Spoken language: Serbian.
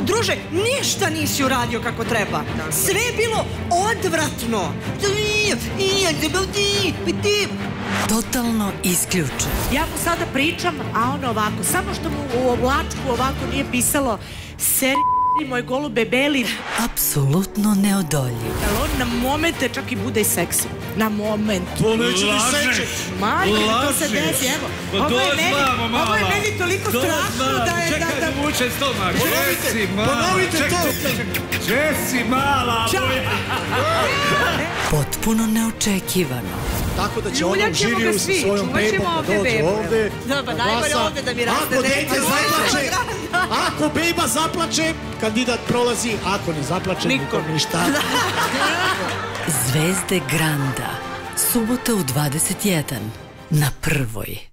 Druže, ništa nisi uradio kako treba. Sve je bilo odvratno. Totalno isključen. Ja mu sada pričam, a on ovako, samo što mu u oblačku ovako nije pisalo seri moj golube beli. Apsolutno neodoljiv. On na momente čak i bude seksi. Na moment. To neće ni seći. Majke, to se desi, evo. Ovo je meni toliko strašno da je... Čekaj da vuče stomak. Ponovite to. Jesi mala. Potpuno neočekivano. Tako da će ona u žiriju sa svojom bebom da dođe ovde. Pa najbolje ovde da mi raste. Ako dete zaplače, ako beba zaplače, kandidat prolazi, ako ne zaplače, nikom ništa. Zvezde Granda. Subota u 21. Na Prvoj.